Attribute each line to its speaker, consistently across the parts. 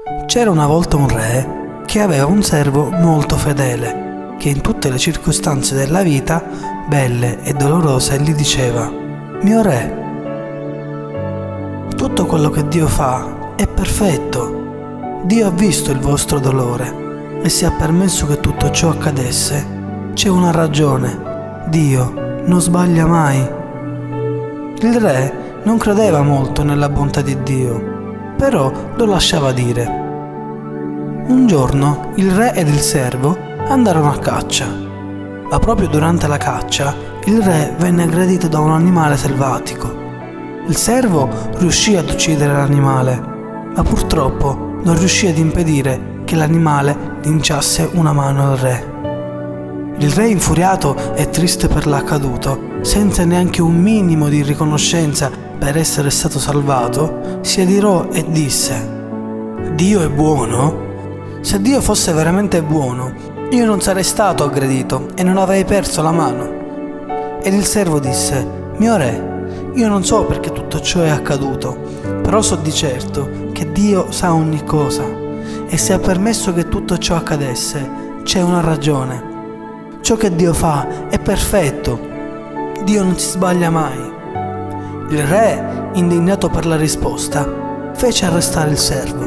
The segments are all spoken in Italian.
Speaker 1: C'era una volta un re che aveva un servo molto fedele, che in tutte le circostanze della vita, belle e dolorose, gli diceva: «Mio re, tutto quello che Dio fa è perfetto. Dio ha visto il vostro dolore e se ha permesso che tutto ciò accadesse, c'è una ragione. Dio non sbaglia mai». Il re non credeva molto nella bontà di Dio, però lo lasciava dire. Un giorno il re ed il servo andarono a caccia, ma proprio durante la caccia il re venne aggredito da un animale selvatico. Il servo riuscì ad uccidere l'animale, ma purtroppo non riuscì ad impedire che l'animale linciasse una mano al re. Il re, infuriato e triste per l'accaduto, senza neanche un minimo di riconoscenza per essere stato salvato, si adirò e disse: «Dio è buono? Se Dio fosse veramente buono, io non sarei stato aggredito e non avrei perso la mano». Ed il servo disse: «Mio re, io non so perché tutto ciò è accaduto, però so di certo che Dio sa ogni cosa e se ha permesso che tutto ciò accadesse, c'è una ragione. Ciò che Dio fa è perfetto. Dio non si sbaglia mai». Il re, indignato per la risposta, fece arrestare il servo.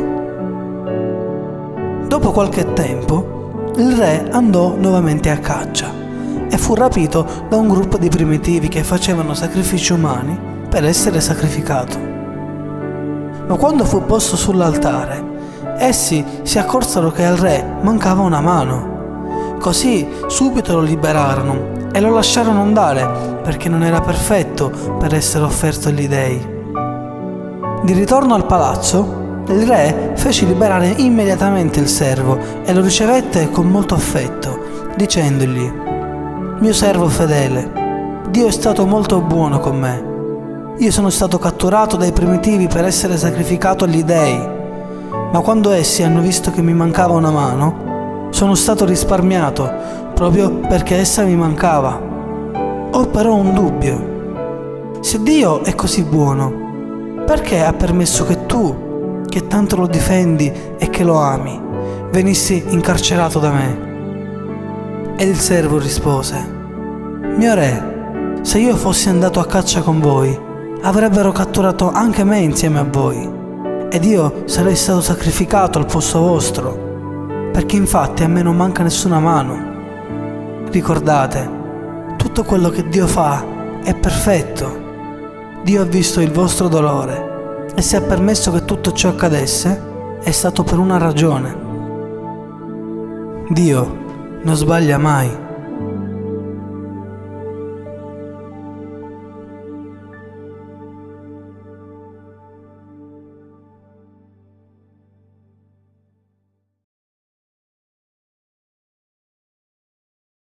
Speaker 1: Dopo qualche tempo, il re andò nuovamente a caccia e fu rapito da un gruppo di primitivi che facevano sacrifici umani per essere sacrificato. Ma quando fu posto sull'altare, essi si accorsero che al re mancava una mano. Così subito lo liberarono e lo lasciarono andare perché non era perfetto per essere offerto agli dei. Di ritorno al palazzo, il re fece liberare immediatamente il servo e lo ricevette con molto affetto, dicendogli: «Mio servo fedele, Dio è stato molto buono con me. Io sono stato catturato dai primitivi per essere sacrificato agli dei, ma quando essi hanno visto che mi mancava una mano, sono stato risparmiato proprio perché essa mi mancava. Ho però un dubbio. Se Dio è così buono, perché ha permesso che tu, che tanto lo difendi e che lo ami, venissi incarcerato da me?» Ed il servo rispose: «Mio re, se io fossi andato a caccia con voi, avrebbero catturato anche me insieme a voi, ed io sarei stato sacrificato al posto vostro, perché infatti a me non manca nessuna mano. Ricordate, tutto quello che Dio fa è perfetto. Dio ha visto il vostro dolore e se ha permesso che tutto ciò accadesse, è stato per una ragione. Dio non sbaglia mai».